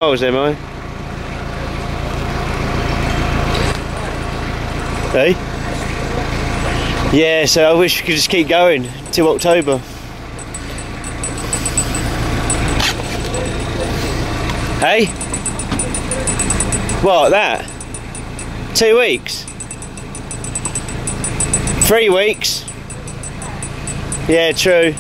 miles, am I? Hey? Yeah, so I wish we could just keep going till October. Hey? What, that? 2 weeks? 3 weeks? Yeah, true.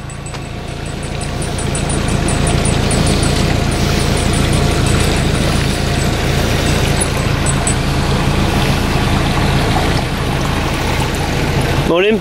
Morning.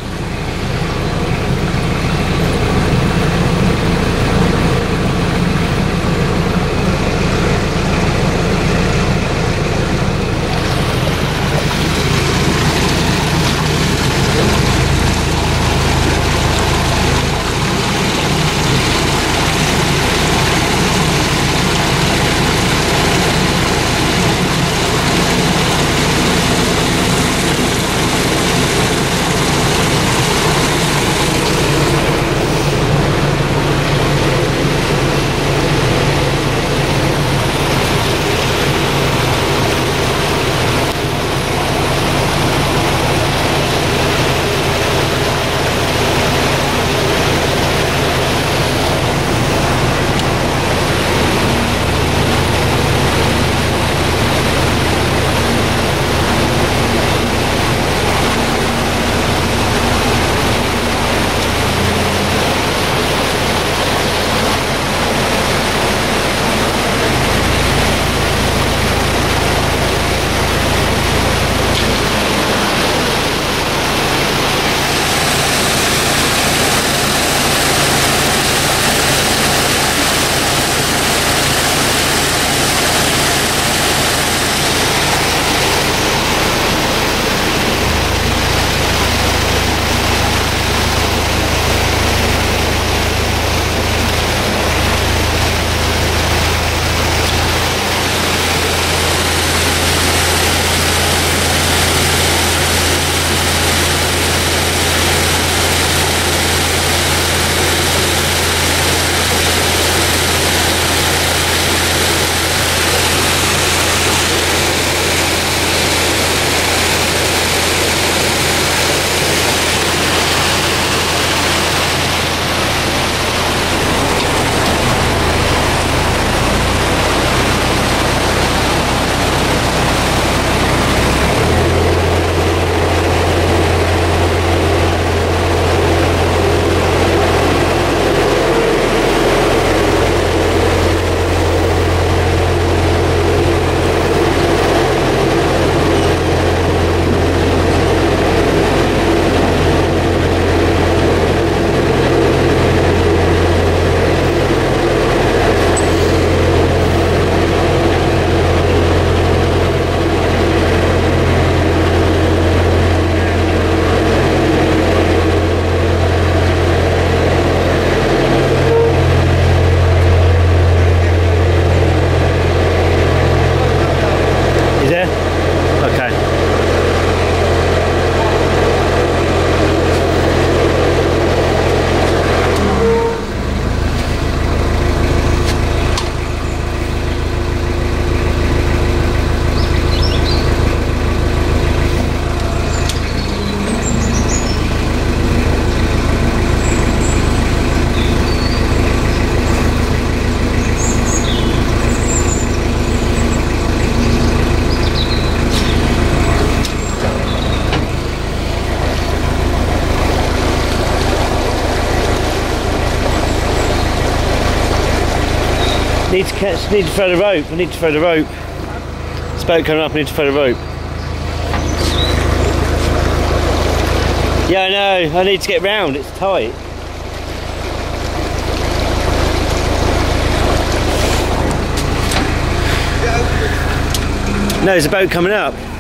Need to throw the rope. I need to throw the rope. This boat coming up, I need to throw the rope. Yeah, I know. I need to get round. It's tight. No, there's a boat coming up.